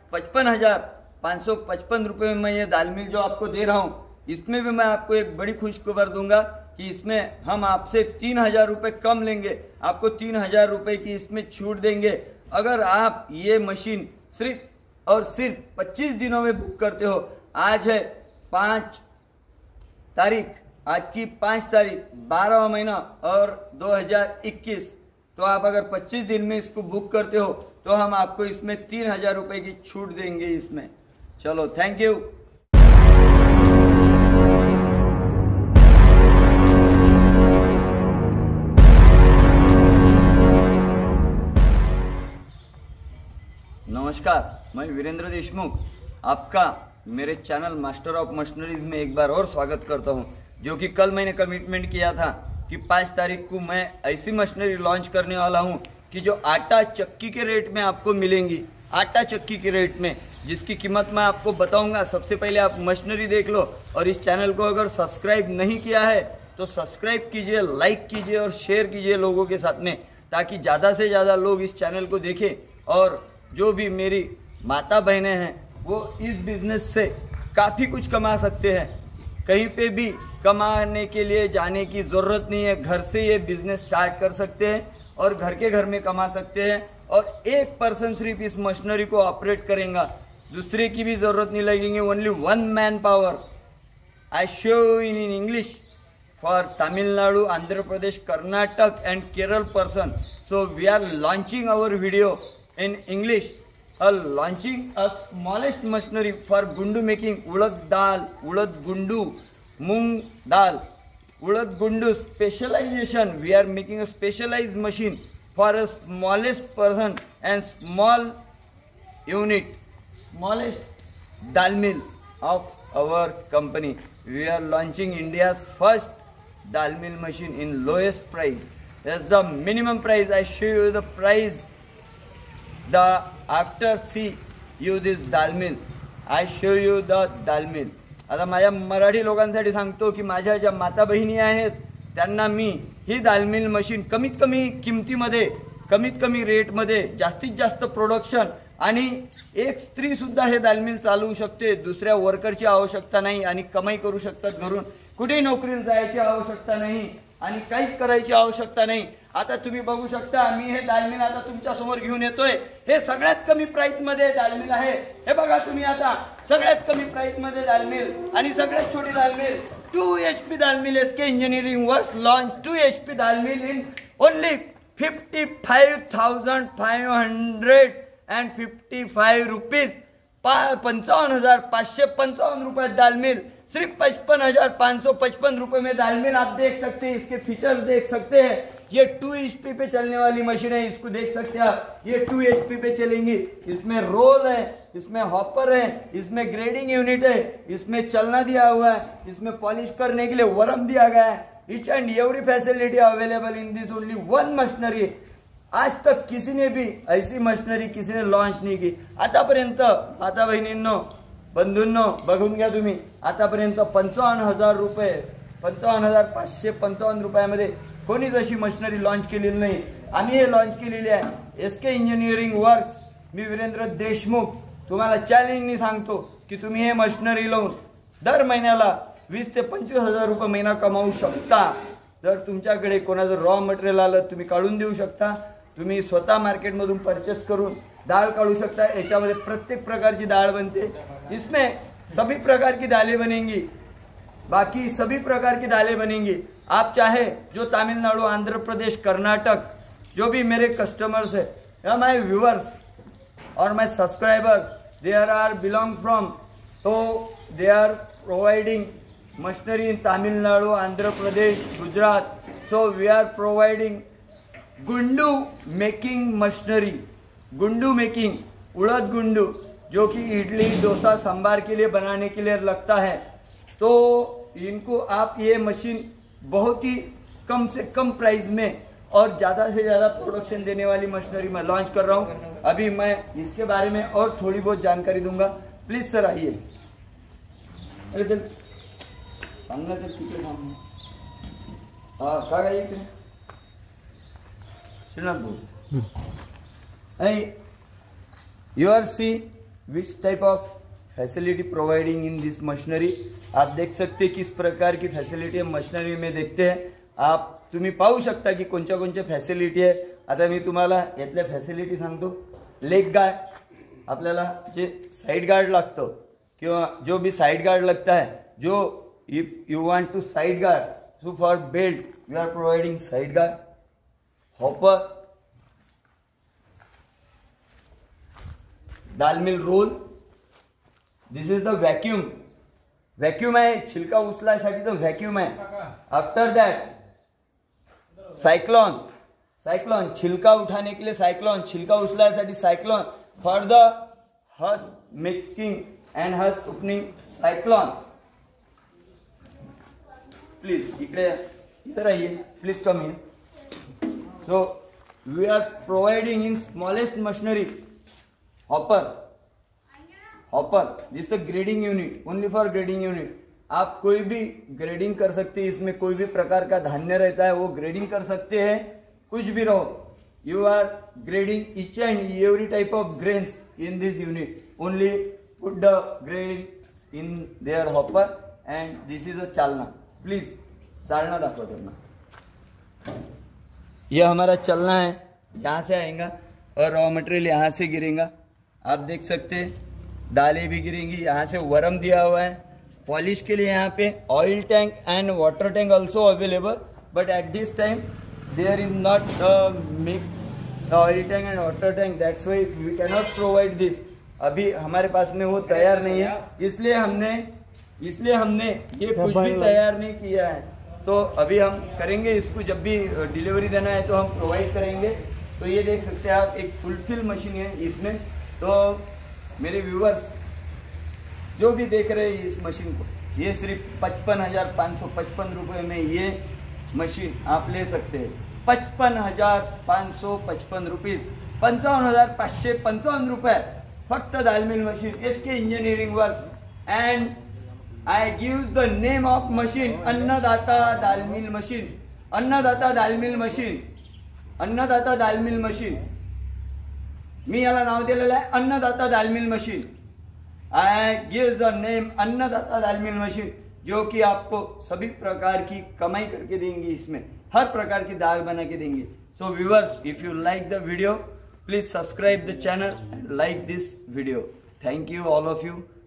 55,555 रुपये में मैं ये दाल मिल जो आपको दे रहा हूँ, इसमें भी मैं आपको एक बड़ी खुशखबर दूंगा कि इसमें हम आपसे 3,000 रुपये कम लेंगे, आपको 3,000 रुपये की इसमें छूट देंगे अगर आप ये मशीन सिर्फ और सिर्फ 25 दिनों में बुक करते हो। आज है 5 तारीख, आज की 5 तारीख 12वां महीना और 2021, तो आप अगर 25 दिन में इसको बुक करते हो तो हम आपको इसमें 3,000 रुपये की छूट देंगे इसमें। चलो, थैंक यू। नमस्कार, मैं वीरेंद्र देशमुख आपका मेरे चैनल मास्टर ऑफ मशीनरीज में एक बार और स्वागत करता हूं, जो कि कल मैंने कमिटमेंट किया था कि 5 तारीख को मैं ऐसी मशीनरी लॉन्च करने वाला हूं कि जो आटा चक्की के रेट में आपको मिलेंगी, आटा चक्की के रेट में, जिसकी कीमत मैं आपको बताऊंगा। सबसे पहले आप मशीनरी देख लो और इस चैनल को अगर सब्सक्राइब नहीं किया है तो सब्सक्राइब कीजिए, लाइक कीजिए और शेयर कीजिए लोगों के साथ में, ताकि ज़्यादा से ज़्यादा लोग इस चैनल को देखें और जो भी मेरी माता बहनें हैं वो इस बिजनेस से काफ़ी कुछ कमा सकते हैं। कहीं पे भी कमाने के लिए जाने की ज़रूरत नहीं है, घर से ये बिजनेस स्टार्ट कर सकते हैं और घर के घर में कमा सकते हैं। और एक पर्सन सिर्फ इस मशीनरी को ऑपरेट करेगा, दूसरे की भी ज़रूरत नहीं लगेगी, only 1 manpower. I show in English for Tamil Nadu, Andhra Pradesh, Karnataka and Kerala person. So we are launching our video in English, launching a smallest machinery for gundu making, urad gundu, moong dal, urad gundu specialization. We are making a specialized machine for a smallest person and small unit, smallest dal mill of our company. We are launching India's first dal mill machine in lowest price. That's the minimum price. I show you the price. After see you this dal mill, I show you the dal mill. आता माझ्या मराठी लोकांसाठी सांगतो की माझ्या ज्या माता बहिणी आहेत त्यांना मी ही दाल मिल मशीन कमीत कमी किमतीमध्ये, कमीत कमी रेटमध्ये, जास्तीत जास्त प्रोडक्शन आणि एक स्त्री सुद्धा हे दाल मिल चालवू शकते, दुसऱ्या वर्करची आवश्यकता नाही आणि कमाई करू शकतात घरून, कुठेही नोकरीला जायची आवश्यकता नाही आणि काहीच करायची आवश्यकता नाही। आता तुम्ही बघू शकता, मी हे दाल मिल आता तुमच्या समोर घेऊन येतोय। हे सगळ्यात कमी प्राइस मध्ये दाल मिल आहे, हे बघा तुम्ही, आता सगळ्यात कमी प्राइस मध्ये दाल मिल आणि सगळ्यात छोटी दाल मिल 2 HP दाल मिल। SK engineering works launch 2 HP दाल मिल इन ओनली 55,555 रुपीज, 55,555 रुपए दाल मिल, सिर्फ 55,555 रुपए में दाल मिल आप देख सकते हैं। इसके फीचर्स देख सकते हैं, ये 2 HP पे चलने वाली मशीन है, इसको देख सकते हैं आप, ये 2 HP पे चलेंगी। इसमें रोल है, इसमें हॉपर है, इसमें ग्रेडिंग यूनिट है, इसमें चलना दिया हुआ है, इसमें पॉलिश करने के लिए वरम दिया गया है। Each and every facility available in this only 1 machinery. आज तक किसी ने भी ऐसी मशीनरी किसी ने लॉन्च नाही की आतापर्यंत। माता बहिणींनो, बंधूंनो, बघून घ्या तुम्ही, आतापर्यंत 55,000 रुपये, 55,555 रुपयामध्ये कोणीच अशी मशीनरी लॉन्च केलेली नाही। आम्ही हे लॉन्च केलेली आहे, एसके इंजिनिअरिंग वर्क्स। मी वीरेंद्र देशमुख तुम्हाला चॅलेंजनी सांगतो की तुम्ही हे मशीनरी लावून दर महिन्याला 20 ते 25,000 रुपये महिना कमावू शकता। जर तुमच्याकडे कोणाचं रॉ मटेरियल आलं तुम्ही काढून देऊ शकता, तुम्ही स्वतः मार्केटमधून परचेस करून दाल काढू शकता। याच्यामध्ये प्रत्येक प्रकारची दाल बनते, इसमें सभी प्रकार की दालें बनेंगी, बाकी सभी प्रकार की दालें बनेंगी। आप चाहे जो तमिलनाडु, आंध्र प्रदेश, कर्नाटक, जो भी मेरे कस्टमर्स है या माय व्यूअर्स और my subscribers, there are belong from, तो they are providing machinery in Tamil Nadu, Andhra Pradesh, Gujarat. So we are providing gundu making machinery, gundu making, उड़द गुंडू, जो कि इडली, डोसा, सांबार के लिए बनाने के लिए लगता है। तो इनको आप ये मशीन बहुत ही कम से कम प्राइस में और ज़्यादा से ज़्यादा प्रोडक्शन देने वाली मशीनरी मैं लॉन्च कर रहा हूँ। अभी मैं इसके बारे में और थोड़ी बहुत जानकारी दूंगा। प्लीज़ सर आइए। सांगना तर तिकडे सांग। हाँ का काय इकडे श्रीनाथ भाऊ, you are see which type of facility providing in this machinery. आप देख सकते किस प्रकार की फॅसिलिटी मशिनरी में देखते हैं. आप तुम्ही पाहू शकता की कोणत्या कोणत्या फॅसिलिटी आहे. आता मी तुम्हाला यातल्या फॅसिलिटी सांगतो. लेग गार्ड, आपल्याला जे साइड गार्ड लागतं किंवा जो भी साइड गार्ड लगता है, जो if you want to side guard, so for belt we are providing side guard. Hopper, dal mill roll, this is the vacuum. Vacuum आहे, छिलका उचलायसाठीचं वॅक्यूम आहे. आफ्टर दैट साइक्लोन, साइक्लोन छिलका उठाने के लिए साइक्लोन, छिलका उचलायसाठी cyclone, for the husk making and husk opening cyclone. Please इकडे इधर आइए, please come here. So we are providing in smallest machinery hopper. Hopper this the grading unit, only for grading unit. आप कोई भी grading कर सकते हैं. इसमें कोई भी प्रकार का धान्य रहता है वो ग्रेडिंग कर सकते हैं. कुछ भी रहो, you are grading each and every type of grains in this unit. Only put the grade in there hopper and this is a chalna. Please चालना दाखो करना. यह हमारा चलना है. यहाँ से आएगा और रॉ मटेरियल यहाँ से गिरेगा. आप देख सकते हैं दालें भी गिरेंगी. यहाँ से वरम दिया हुआ है. पॉलिश के लिए यहाँ पे oil tank and water tank also available, but at this time there is not mix oil tank and water tank. That's why we cannot provide this. अभी हमारे पास में वो तैयार नहीं है, इसलिए हमने ये कुछ भी तैयार नहीं किया है. तो अभी हम करेंगे इसको. जब भी डिलीवरी देना है तो हम प्रोवाइड करेंगे. तो ये देख सकते हैं आप, एक फुलफिल मशीन है इसमें. तो मेरे व्यूवर्स जो भी देख रहे हैं इस मशीन को, ये सिर्फ 55,555 रुपये में ये मशीन आप ले सकते हैं. 55,555 रुपीज, 55,555 रुपये फक्त दाल मिल मशीन. इसके engineering works and I gives the name of machine Annadata dal mill machine. Annadata dal mill machine, Annadata dal mill machine. मी याला नाव दिलेलं आहे Annadata dal mill machine. I give the name Annadata dal mill machine, जो कि आपको सभी प्रकार की कमाई करके देंगे. इसमें हर प्रकार की दाल बना के देंगे. So viewers, if you like the video, please subscribe the channel and like this video. Thank you all of you.